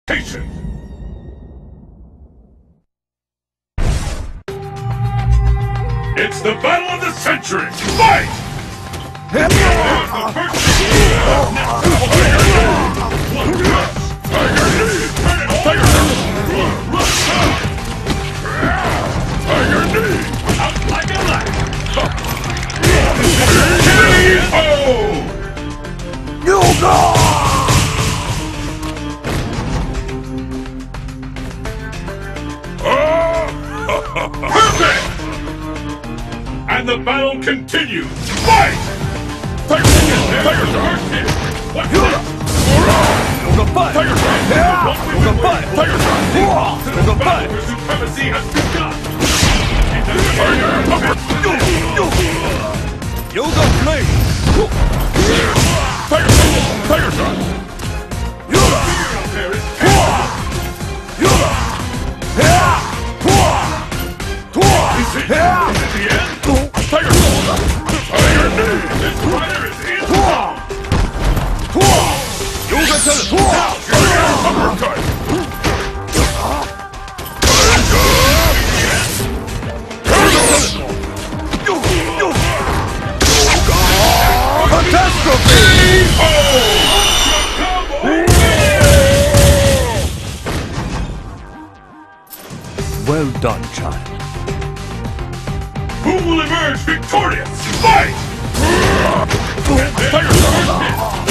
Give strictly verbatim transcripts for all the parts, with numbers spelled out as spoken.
Patient. It's the battle of the century! Fight! Here's the first One rush! Tiger knee! Turn it! Tiger knee! Rush! Tiger knee! Out like a light! K O! You go! Perfect! And the battle continues! Fight! Tiger Shot! Tiger Shot! What's this? Tiger Shot! Tiger Shot! The battle for supremacy has begun! Yoga Flame! Tiger Shot! Tiger Shot! Yoga! There is Yoga! Is it, is it the end? Tiger Shot! Tiger knee! This fighter is in! Yoga Tennis! Tiger uppercut! Catastrophe! Well done, child. Who will emerge victorious? Fight! Tiger Shot!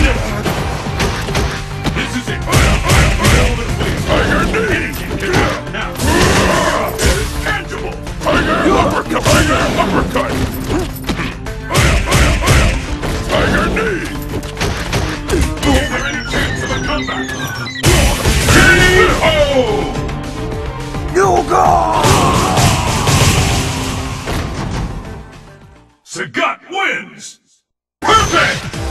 This is it! Tiger knee! Now! It is tangible! Tiger uppercut! Tiger uppercut! Tiger knee! Is there any chance of a comeback? K O! You go! Sagat wins! Perfect!